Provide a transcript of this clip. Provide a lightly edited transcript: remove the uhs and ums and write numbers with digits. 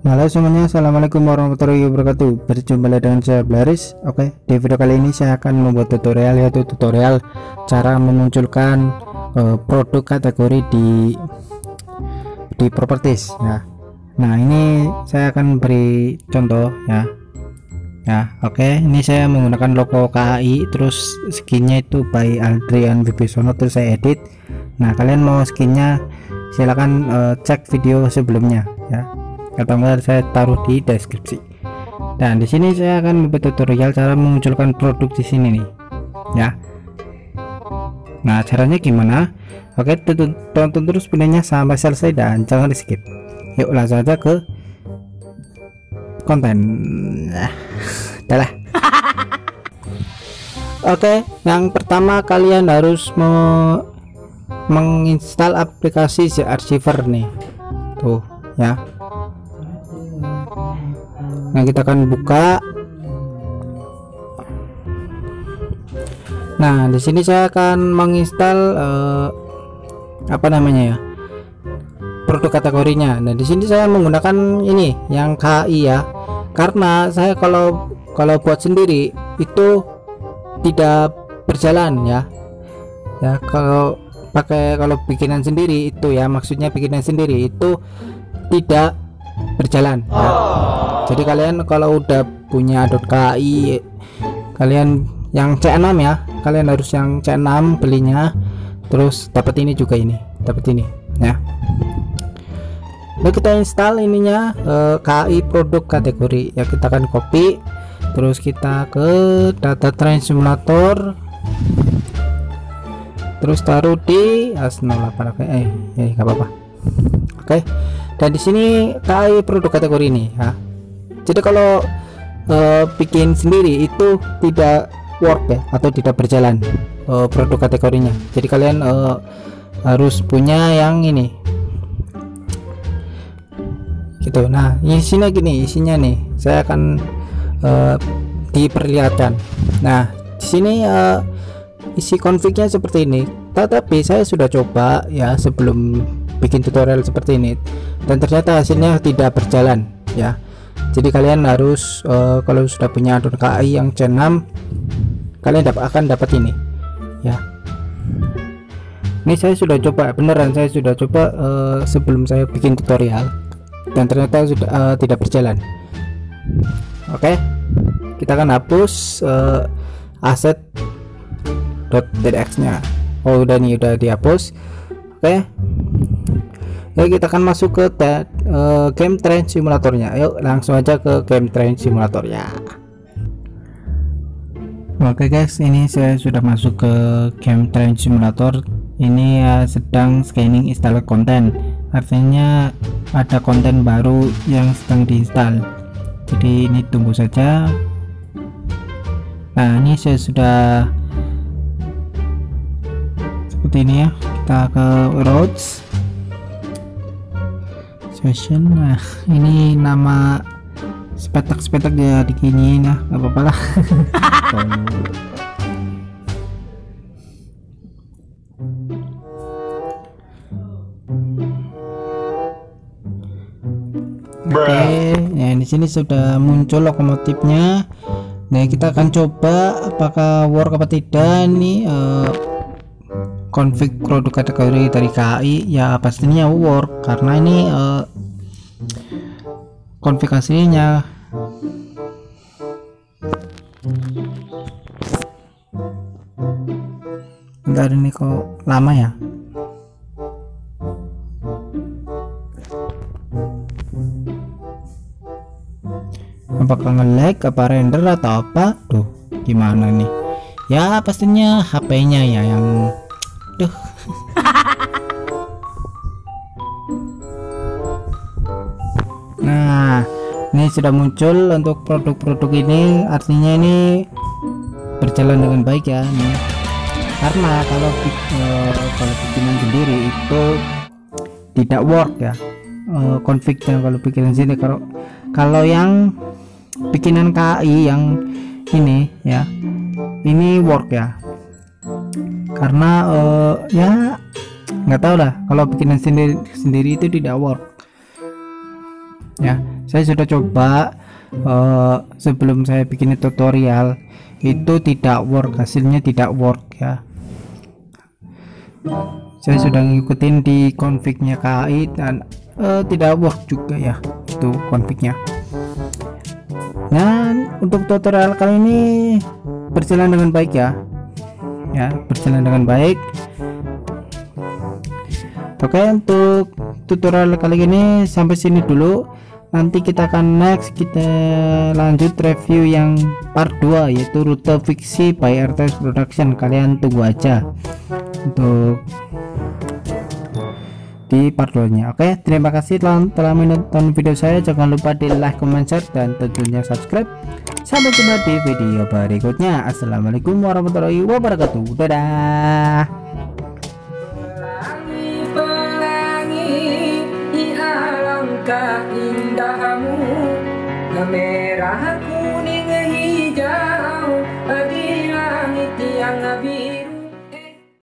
Halo semuanya, assalamualaikum warahmatullahi wabarakatuh. Berjumpa lagi dengan saya Blaris. Oke, di video kali ini saya akan membuat tutorial, yaitu tutorial cara memunculkan produk kategori di properties ya. Nah, ini saya akan beri contoh ya. Oke, ini saya menggunakan logo KAI, terus skinnya itu by Adrian Wibisono, terus saya edit. Nah, kalian mau skinnya silahkan cek video sebelumnya ya. Atau saya taruh di deskripsi. Dan di sini saya akan membuat tutorial cara memunculkan produk di sini nih, ya. Nah, caranya gimana? Oke, tonton terus videonya sampai selesai dan jangan di skip. Yuk langsung aja ke konten. Dah. Oke, yang pertama kalian harus menginstal aplikasi The Archiver nih. Tuh, ya. Nah, kita akan buka. Nah, di sini saya akan menginstal apa namanya ya, produk kategorinya. Nah, di sini saya menggunakan ini yang KAI ya, karena saya kalau buat sendiri itu tidak berjalan ya. Kalau bikinan sendiri itu ya, maksudnya bikinan sendiri itu tidak berjalan ya. Jadi kalian kalau udah punya .ki, kalian yang C6 ya, kalian harus yang C6 belinya, terus dapat ini juga, dapat ini ya. Nah, kita install ininya KAI produk kategori ya, kita akan copy, terus kita ke data train simulator, terus taruh di AS08. Oke, nggak apa-apa. Oke, dan di sini KAI produk kategori ini ya. Jadi kalau bikin sendiri itu tidak work ya, atau tidak berjalan produk kategorinya. Jadi kalian harus punya yang ini gitu. Nah, isinya gini, nih saya akan diperlihatkan. Nah, di sini isi config-nya seperti ini. Tetapi saya sudah coba ya sebelum bikin tutorial seperti ini, dan ternyata hasilnya tidak berjalan ya. Jadi kalian harus kalau sudah punya KAI yang C6, kalian akan dapat ini ya. Ini saya sudah coba, beneran saya sudah coba sebelum saya bikin tutorial, dan ternyata sudah tidak berjalan. Oke, kita akan hapus asset.tdx nya. Oh, udah dihapus. Oke, ya, kita akan masuk ke game train simulatornya. Yuk langsung aja ke game train simulatornya. Oke guys, ini saya sudah masuk ke game train simulator. Ini sedang scanning install konten, artinya ada konten baru yang sedang diinstal. Jadi ini tunggu saja. Nah, ini saya sudah seperti ini ya. Kita ke roads session. Nah, ini nama spetak ya diginiin ya, nggak apa-apa lah. Oke, ya di sini sudah muncul lokomotifnya. Nah, kita akan coba apakah work apa tidak. Ini config produk kategori dari KAI ya, pastinya work karena ini konfigurasinya. Bentar, ini kok lama ya. Apakah nge-lag, apa render atau apa? Tuh, gimana nih ya, pastinya HP-nya ya yang Nah, ini sudah muncul untuk produk-produk ini, artinya ini berjalan dengan baik ya nih. Karena kalau bikinan sendiri itu tidak work ya config-nya kalau bikinan sini. Kalau yang bikinan KAI yang ini ya, ini work ya, karena ya nggak tahu lah, kalau bikinan sendiri itu tidak work ya. Saya sudah coba sebelum saya bikin tutorial itu tidak work, hasilnya tidak work ya. Saya sudah ngikutin di config-nya KAI dan tidak work juga ya itu config-nya. Dan untuk tutorial kali ini berjalan dengan baik ya, berjalan dengan baik. Oke, untuk tutorial kali ini sampai sini dulu. Nanti kita akan kita lanjut review yang part 2 yaitu rute fiksi by RTS Production. Kalian tunggu aja untuk di part 2 nya. Oke, terima kasih telah menonton video saya. Jangan lupa di like, comment, share, dan tentunya subscribe. Sampai jumpa di video berikutnya. Assalamualaikum warahmatullahi wabarakatuh. Dadah. Pelangi, alangkah indahmu, merah